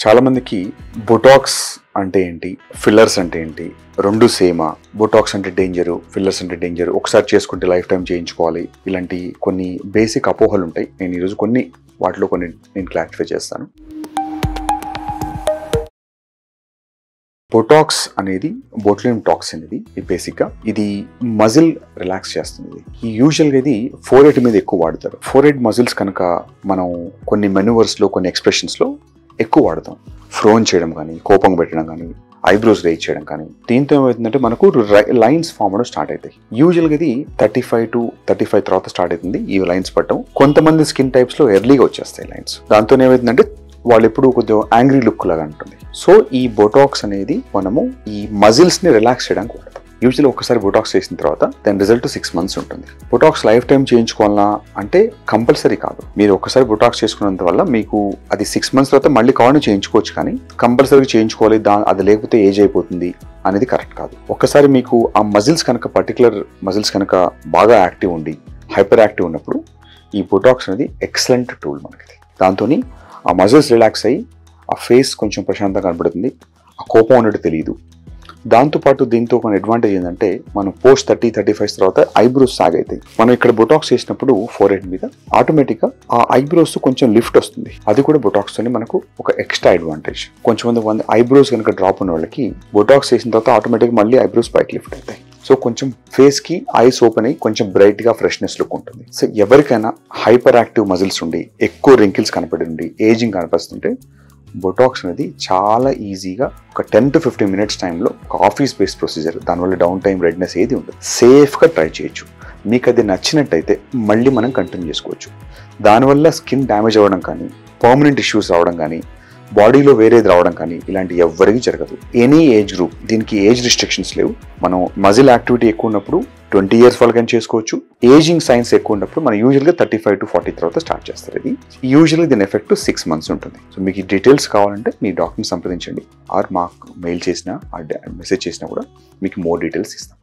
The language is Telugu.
చాలా మందికి బొటాక్స్ అంటే ఏంటి, ఫిల్లర్స్ అంటే ఏంటి, రెండు సేమా, బొటాక్స్ అంటే డేంజరు, ఫిల్లర్స్ అంటే డేంజరు, ఒకసారి చేసుకుంటే లైఫ్ టైం చేయించుకోవాలి, ఇలాంటి కొన్ని బేసిక్ అపోహలు ఉంటాయి. నేను ఈరోజు వాటిలో కొన్ని నేను క్లారిఫై చేస్తాను. బొటాక్స్ అనేది బొట్యులినం టాక్సిన్. ఇది బేసిక్గా ఇది మజిల్ రిలాక్స్ చేస్తుంది. ఈ యూజువల్గా ఇది ఫోర్ హెడ్ మీద ఎక్కువ వాడతారు. ఫోర్ హెడ్ మజిల్స్ కనుక మనం కొన్ని మెనూవర్స్లో, కొన్ని ఎక్స్ప్రెషన్స్లో ఎక్కువ వాడతాం. ఫ్రోన్ చేయడం కానీ, కోపం పెట్టడం కానీ, ఐబ్రోస్ రేజ్ చేయడం కానీ. దీంతో ఏమవుతుందంటే మనకు లైన్స్ ఫామ్ అవడం స్టార్ట్ అవుతాయి. యూజువల్గా ఇది 35 తర్వాత స్టార్ట్ అవుతుంది ఈ లైన్స్ పట్టడం. కొంతమంది స్కిన్ టైప్స్లో ఎర్లీగా వచ్చేస్తాయి లైన్స్. దాంతో ఏమవుతుందంటే వాళ్ళు ఎప్పుడు కొద్దిగా యాంగ్రీ లుక్ లాగా ఉంటుంది. సో ఈ బొటాక్స్ అనేది మనము ఈ మజిల్స్ ని రిలాక్స్ చేయడానికి వాడతాం. యూజువల్లీ ఒకసారి బొటాక్స్ చేసిన తర్వాత దాని రిజల్ట్ 6 months ఉంటుంది. బొటాక్స్ లైఫ్ టైం చేయించుకోవాలన్నా అంటే కంపల్సరీ కాదు. మీరు ఒకసారి బొటాక్స్ చేసుకున్నంత వల్ల మీకు అది 6 months తర్వాత మళ్ళీ కావాలని చేయించుకోవచ్చు, కానీ కంపల్సరీ చేయించుకోవాలి, అది లేకపోతే ఏజ్ అయిపోతుంది అనేది కరెక్ట్ కాదు. ఒక్కసారి మీకు ఆ మజిల్స్ కనుక, పర్టికులర్ మజిల్స్ కనుక బాగా యాక్టివ్ ఉండి హైపర్ యాక్టివ్ ఉన్నప్పుడు ఈ బొటాక్స్ అనేది ఎక్సలెంట్ టూల్ మనకి. దాంతో ఆ మజిల్స్ రిలాక్స్ అయ్యి ఆ ఫేస్ కొంచెం ప్రశాంతంగా కనబడుతుంది, ఆ కోపం ఉన్నట్టు తెలియదు. దాంతోపాటు దీంతో కొన్ని అడ్వాంటేజ్ ఏంటంటే మనం పోస్ట్ 30-35 తర్వాత ఐబ్రోస్ సాగైతాయి. మనం ఇక్కడ బొటాక్స్ చేసినప్పుడు ఫోర్ హెడ్ మీద ఆటోమేటిక్గా ఆ ఐబ్రోస్ కొంచెం లిఫ్ట్ వస్తుంది. అది కూడా బొటాక్స్ తోని మనకు ఒక ఎక్స్ట్రా అడ్వాంటేజ్. కొంచెం ఐబ్రోస్ కనుక డ్రాప్ ఉన్న వాళ్ళకి బొటాక్స్ చేసిన తర్వాత ఆటోమేటిక్గా మళ్ళీ ఐబ్రోస్ పైకి లిఫ్ట్ అవుతాయి. సో కొంచెం ఫేస్ కి ఐస్ ఓపెన్ అయ్యి కొంచెం బ్రైట్ గా ఫ్రెష్నెస్ లుక్ ఉంటుంది. సో ఎవరికైనా హైపర్ యాక్టివ్ మజిల్స్ ఉండి, ఎక్కువ రింకిల్స్ కనపడి ఉండి, ఏజింగ్ కనిపిస్తుంటే బొటాక్స్ అనేది చాలా ఈజీగా ఒక 10 to 15 minutes టైంలో ఒక ఆఫీస్ బేస్డ్ ప్రొసీజర్, దానివల్ల డౌన్ టైం, రెడ్నెస్ ఏది ఉండదు. సేఫ్గా ట్రై చేయొచ్చు. మీకు అది నచ్చినట్టయితే మళ్ళీ మనం కంటిన్యూ చేసుకోవచ్చు. దానివల్ల స్కిన్ డ్యామేజ్ అవ్వడం కానీ, పర్మనెంట్ ఇష్యూస్ రావడం కానీ, బాడీలో వేరేది రావడం కానీ ఇలాంటి ఎవ్వరికి జరగదు. ఎనీ ఏజ్ గ్రూప్, దీనికి ఏజ్ రిస్ట్రిక్షన్స్ లేవు. మనం మజిల్ యాక్టివిటీ ఎక్కువ ఉన్నప్పుడు 20 years వాళ్ళకైనా చేసుకోవచ్చు. ఏజింగ్ సైన్స్ ఎక్కువ ఉన్నప్పుడు మనం యూజువల్గా 35 to 40 తర్వాత స్టార్ట్ చేస్తారు. ఇది యూజువల్గా దీని ఎఫెక్ట్ 6 months ఉంటుంది. సో మీకు ఈ డీటెయిల్స్ కావాలంటే మీ డాక్టర్ని సంప్రదించండి, ఆర్ మాకు మెయిల్ చేసినా, మెసేజ్ చేసినా కూడా మీకు మోర్ డీటెయిల్స్ ఇస్తాం.